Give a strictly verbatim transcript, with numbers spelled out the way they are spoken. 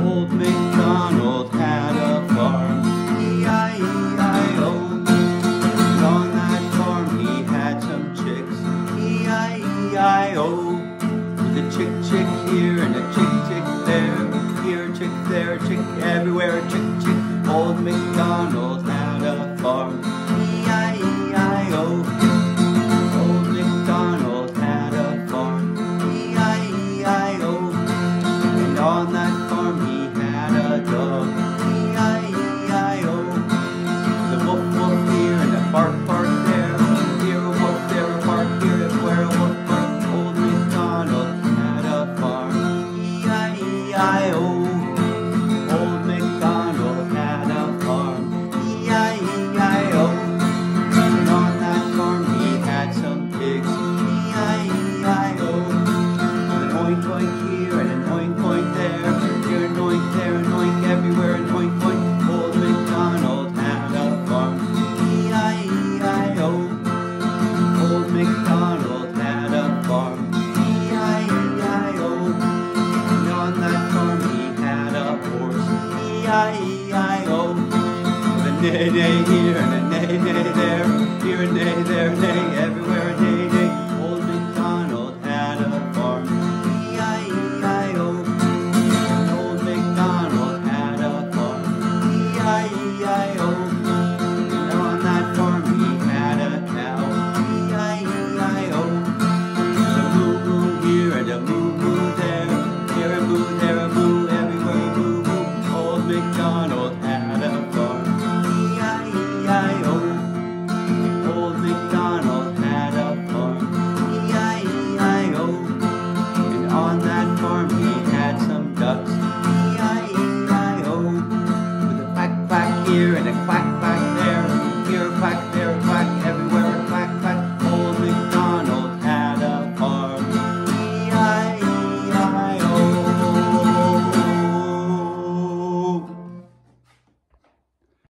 Old MacDonald had a farm, E I E I O. And on that farm he had some chicks, E I E I O. With a chick chick here and a chick chick there, here a chick, there a chick, everywhere a chick chick. Old MacDonald had a farm, E I E I O. Old MacDonald had a farm, E I E I O. And on that farm he had a dog, E I E I O. The wolf wolf here and a bark bark there, here a wolf, there a bark, here everywhere a wolf bark. Old MacDonald had a farm, E I E I O. Old MacDonald had a farm, E I E I O. And on that farm he had some pigs, E I E I O. An oink oink here and an oink oink there, here an oink, there an oink, everywhere an oink oink. Old MacDonald had a farm, E I E I O. Old MacDonald had a farm, E I E I O. And on that farm he had a horse, E I E I O. With a neigh neigh here and a neigh neigh there, here a neigh, there a neigh, everywhere a neigh neigh. Old MacDonald had a farm, E I E I O. And old MacDonald had a farm, E I E I O. And on that farm he had a cow, E I E I O. The moo moo here and a moo moo there, here a moo, there a moo, everywhere a moo moo. Old MacDonald had a farm, E I E I O. Old MacDonald had a farm, E I E I O. And on that farm he had some ducks, E I E I O. With a quack quack here and a quack quack